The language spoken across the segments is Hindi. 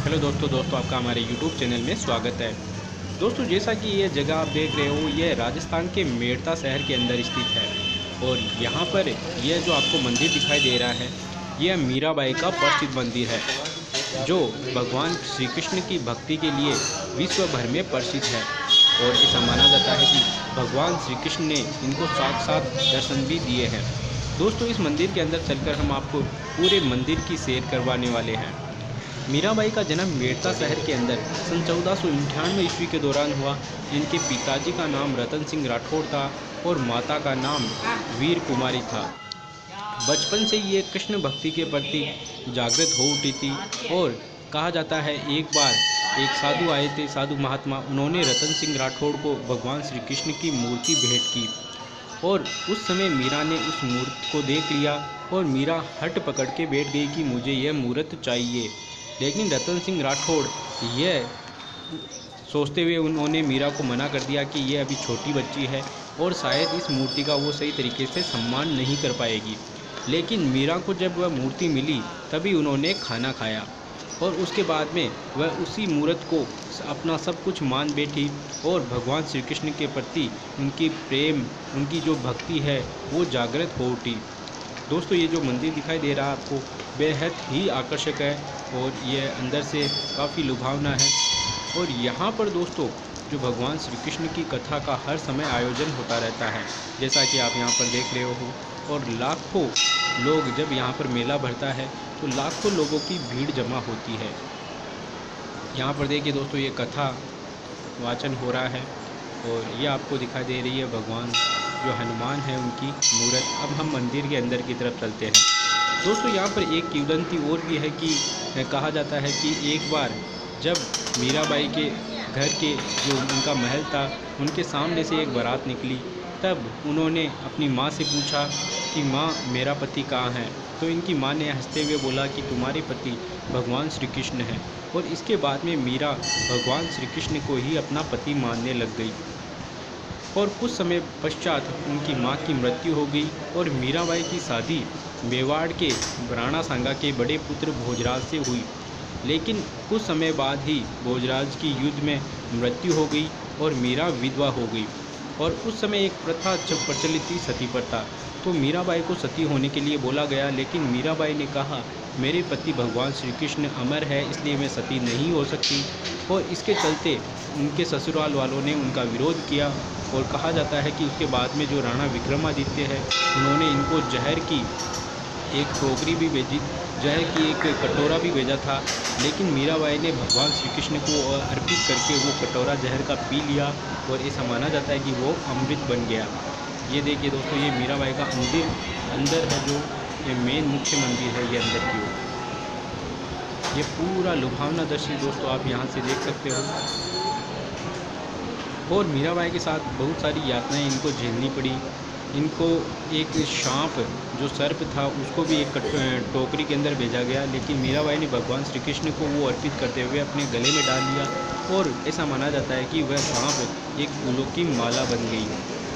हेलो दोस्तों आपका हमारे YouTube चैनल में स्वागत है। दोस्तों जैसा कि ये जगह आप देख रहे हो, यह राजस्थान के मेड़ता शहर के अंदर स्थित है और यहाँ पर यह जो आपको मंदिर दिखाई दे रहा है, यह मीराबाई का प्रसिद्ध मंदिर है जो भगवान श्री कृष्ण की भक्ति के लिए विश्व भर में प्रसिद्ध है। और ऐसा माना जाता है कि भगवान श्री कृष्ण ने इनको साक्षात दर्शन भी दिए हैं। दोस्तों इस मंदिर के अंदर चलकर हम आपको पूरे मंदिर की सैर करवाने वाले हैं। मीराबाई का जन्म मेड़ता शहर के अंदर सन 1498 ईस्वी के दौरान हुआ। इनके पिताजी का नाम रतन सिंह राठौड़ था और माता का नाम वीर कुमारी था। बचपन से ये कृष्ण भक्ति के प्रति जागृत हो उठी थी और कहा जाता है एक बार एक साधु आए थे, साधु महात्मा। उन्होंने रतन सिंह राठौड़ को भगवान श्री कृष्ण की मूर्ति भेंट की और उस समय मीरा ने उस मूर्ति को देख लिया और मीरा हट पकड़ के बैठ गई कि मुझे यह मूर्त चाहिए। लेकिन रतन सिंह राठौड़ यह सोचते हुए उन्होंने मीरा को मना कर दिया कि यह अभी छोटी बच्ची है और शायद इस मूर्ति का वो सही तरीके से सम्मान नहीं कर पाएगी। लेकिन मीरा को जब वह मूर्ति मिली तभी उन्होंने खाना खाया और उसके बाद में वह उसी मूर्त को अपना सब कुछ मान बैठी और भगवान श्री कृष्ण के प्रति उनकी प्रेम, उनकी जो भक्ति है वो जागृत हो उठी। दोस्तों ये जो मंदिर दिखाई दे रहा है आपको, बेहद ही आकर्षक है और यह अंदर से काफ़ी लुभावना है। और यहाँ पर दोस्तों जो भगवान श्री कृष्ण की कथा का हर समय आयोजन होता रहता है, जैसा कि आप यहाँ पर देख रहे हो। और लाखों लोग जब यहाँ पर मेला भरता है तो लाखों लोगों की भीड़ जमा होती है। यहाँ पर देखिए दोस्तों ये कथा वाचन हो रहा है और ये आपको दिखाई दे रही है भगवान जो हनुमान है उनकी मूर्त। अब हम मंदिर के अंदर की तरफ चलते हैं। दोस्तों यहाँ पर एक किंवदंती और भी है कि कहा जाता है कि एक बार जब मीराबाई के घर के जो उनका महल था उनके सामने से एक बारात निकली, तब उन्होंने अपनी माँ से पूछा कि माँ मेरा पति कहाँ है। तो इनकी माँ ने हंसते हुए बोला कि तुम्हारे पति भगवान श्री कृष्ण हैं। और इसके बाद में मीरा भगवान श्री कृष्ण को ही अपना पति मानने लग गई और कुछ समय पश्चात उनकी मां की मृत्यु हो गई और मीराबाई की शादी मेवाड़ के राणा सांगा के बड़े पुत्र भोजराज से हुई। लेकिन कुछ समय बाद ही भोजराज की युद्ध में मृत्यु हो गई और मीरा विधवा हो गई। और उस समय एक प्रथा जब प्रचलित थी सती प्रथा, तो मीराबाई को सती होने के लिए बोला गया। लेकिन मीराबाई ने कहा मेरे पति भगवान श्री कृष्ण अमर है, इसलिए मैं सती नहीं हो सकती। और इसके चलते उनके ससुराल वालों ने उनका विरोध किया और कहा जाता है कि उसके बाद में जो राणा विक्रमादित्य है उन्होंने इनको जहर की एक टोकरी भी भेजी, जहर की एक कटोरा भी भेजा था। लेकिन मीराबाई ने भगवान श्री कृष्ण को अर्पित करके वो कटोरा जहर का पी लिया और ऐसा माना जाता है कि वो अमृत बन गया। ये देखिए दोस्तों ये मीराबाई का अंदर है जो ये मेन मुख्य मंदिर है, ये अंदर की ओर। ये पूरा लुभावना दृश्य दोस्तों आप यहाँ से देख सकते हो। और मीराबाई के साथ बहुत सारी यातनाएं इनको झेलनी पड़ी। इनको एक सांप जो सर्प था उसको भी एक टोकरी के अंदर भेजा गया, लेकिन मीराबाई ने भगवान श्री कृष्ण को वो अर्पित करते हुए अपने गले में डाल लिया और ऐसा माना जाता है कि वह सांप एक फूलों की माला बन गई।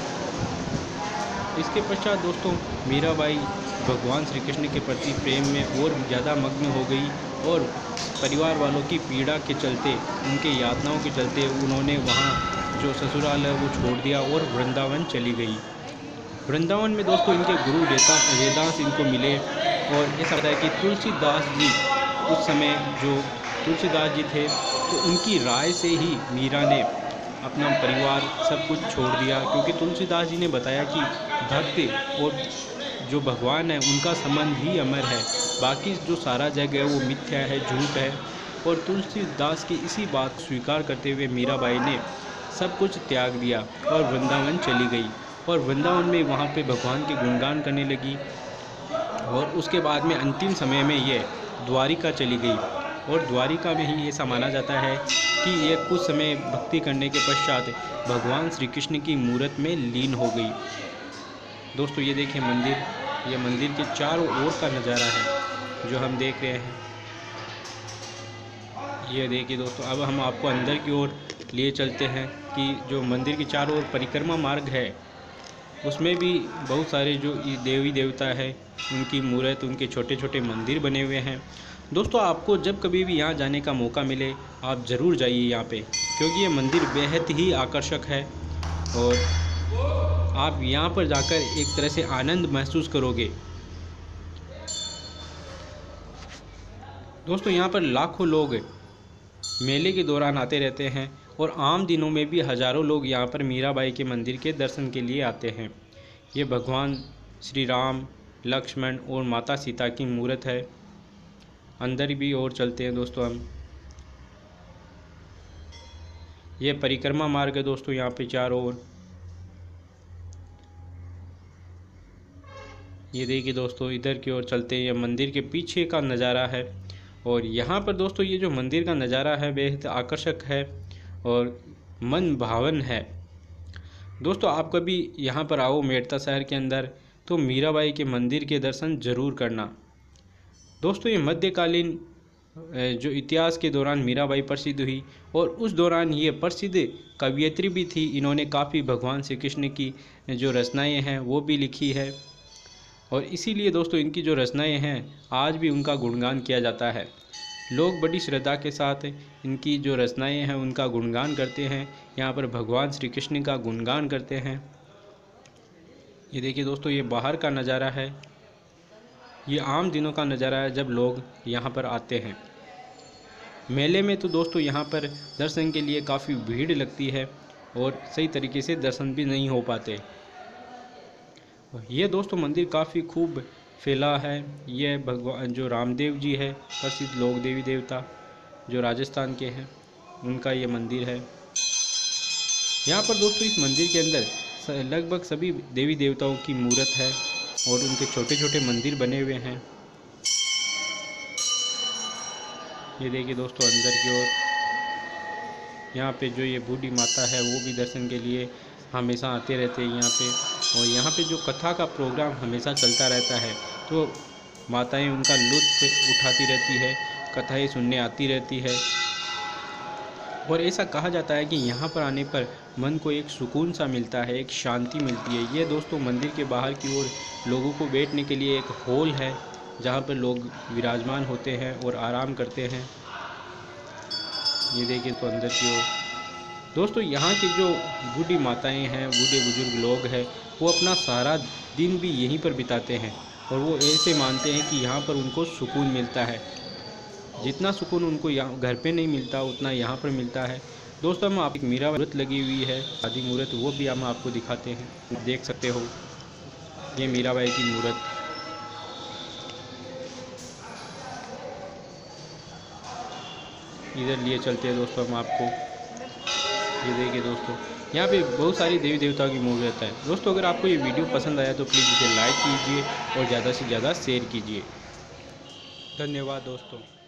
इसके पश्चात दोस्तों मीराबाई भगवान श्री कृष्ण के प्रति प्रेम में और ज़्यादा मग्न हो गई और परिवार वालों की पीड़ा के चलते, उनके यातनाओं के चलते उन्होंने वहाँ जो ससुराल है वो छोड़ दिया और वृंदावन चली गई। वृंदावन में दोस्तों इनके गुरु वेदांस इनको मिले और ऐसा होता है कि तुलसीदास जी उस समय जो तुलसीदास जी थे तो उनकी राय से ही मीरा ने अपना परिवार सब कुछ छोड़ दिया, क्योंकि तुलसीदास जी ने बताया कि भक्त और जो भगवान है उनका संबंध ही अमर है, बाकी जो सारा जग है वो मिथ्या है, झूठ है। और तुलसीदास की इसी बात को स्वीकार करते हुए मीराबाई ने सब कुछ त्याग दिया और वृंदावन चली गई और वृंदावन में वहाँ पे भगवान के गुणगान करने लगी। और उसके बाद में अंतिम समय में ये द्वारिका चली गई और द्वारिका में ही ऐसा माना जाता है कि ये कुछ समय भक्ति करने के पश्चात भगवान श्री कृष्ण की मूर्त में लीन हो गई। दोस्तों ये देखिए मंदिर, ये मंदिर के चारों ओर का नज़ारा है जो हम देख रहे हैं। ये देखिए दोस्तों अब हम आपको अंदर की ओर लिए चलते हैं कि जो मंदिर के चारों ओर परिक्रमा मार्ग है उसमें भी बहुत सारे जो देवी देवता है उनकी मूर्त, उनके छोटे छोटे मंदिर बने हुए हैं। दोस्तों आपको जब कभी भी यहाँ जाने का मौका मिले आप ज़रूर जाइए यहाँ पे, क्योंकि ये मंदिर बेहद ही आकर्षक है और आप यहाँ पर जाकर एक तरह से आनंद महसूस करोगे। दोस्तों यहाँ पर लाखों लोग मेले के दौरान आते रहते हैं और आम दिनों में भी हज़ारों लोग यहाँ पर मीराबाई के मंदिर के दर्शन के लिए आते हैं। ये भगवान श्री राम, लक्ष्मण और माता सीता की मूर्त है। अंदर भी और चलते हैं दोस्तों हम। ये परिक्रमा मार्ग है दोस्तों यहाँ पे चारों ओर। ये देखिए दोस्तों इधर की ओर चलते हैं। ये मंदिर के पीछे का नज़ारा है और यहाँ पर दोस्तों ये जो मंदिर का नज़ारा है बेहद आकर्षक है और मन भावन है। दोस्तों आप कभी यहाँ पर आओ मेड़ता शहर के अंदर तो मीराबाई के मंदिर के दर्शन ज़रूर करना। दोस्तों ये मध्यकालीन जो इतिहास के दौरान मीराबाई प्रसिद्ध हुई और उस दौरान ये प्रसिद्ध कवयित्री भी थी। इन्होंने काफ़ी भगवान श्री कृष्ण की जो रचनाएँ हैं वो भी लिखी है और इसीलिए दोस्तों इनकी जो रचनाएँ हैं आज भी उनका गुणगान किया जाता है। लोग बड़ी श्रद्धा के साथ इनकी जो रचनाएँ हैं उनका गुणगान करते हैं। यहाँ पर भगवान श्री कृष्ण का गुणगान करते हैं। ये देखिए दोस्तों ये बाहर का नज़ारा है। ये आम दिनों का नज़ारा है जब लोग यहाँ पर आते हैं। मेले में तो दोस्तों यहाँ पर दर्शन के लिए काफ़ी भीड़ लगती है और सही तरीके से दर्शन भी नहीं हो पाते। ये दोस्तों मंदिर काफ़ी खूब फैला है। ये भगवान जो रामदेव जी है प्रसिद्ध लोक देवी देवता जो राजस्थान के हैं उनका ये मंदिर है। यहाँ पर दोस्तों इस मंदिर के अंदर लगभग सभी देवी देवताओं की मूर्त है और उनके छोटे छोटे मंदिर बने हुए हैं। ये देखिए दोस्तों अंदर की ओर यहाँ पे जो ये बूढ़ी माता है वो भी दर्शन के लिए हमेशा आते रहते हैं यहाँ पे। और यहाँ पे जो कथा का प्रोग्राम हमेशा चलता रहता है तो माताएं उनका लुत्फ़ उठाती रहती है, कथाएं सुनने आती रहती है। और ऐसा कहा जाता है कि यहाँ पर आने पर मन को एक सुकून सा मिलता है, एक शांति मिलती है। ये दोस्तों मंदिर के बाहर की ओर लोगों को बैठने के लिए एक हॉल है जहाँ पर लोग विराजमान होते हैं और आराम करते हैं। ये देखिए तो अंदर की ओर दोस्तों यहाँ की जो बूढ़ी माताएं हैं, बूढ़े बुजुर्ग लोग हैं वो अपना सारा दिन भी यहीं पर बिताते हैं और वो ऐसे मानते हैं कि यहाँ पर उनको सुकून मिलता है। जितना सुकून उनको यहाँ घर पे नहीं मिलता उतना यहाँ पर मिलता है। दोस्तों हम आप एक मीरा मूर्त लगी हुई है, आदि मूर्त, वो भी हम आपको दिखाते हैं। देख सकते हो ये मीराबाई की मूर्त। इधर लिए चलते हैं दोस्तों हम आपको। ये देखिए दोस्तों यहाँ पे बहुत सारी देवी देवताओं की मूर्त है। दोस्तों अगर आपको ये वीडियो पसंद आया तो प्लीज़ इसे लाइक कीजिए और ज़्यादा से ज़्यादा शेयर कीजिए। धन्यवाद दोस्तों।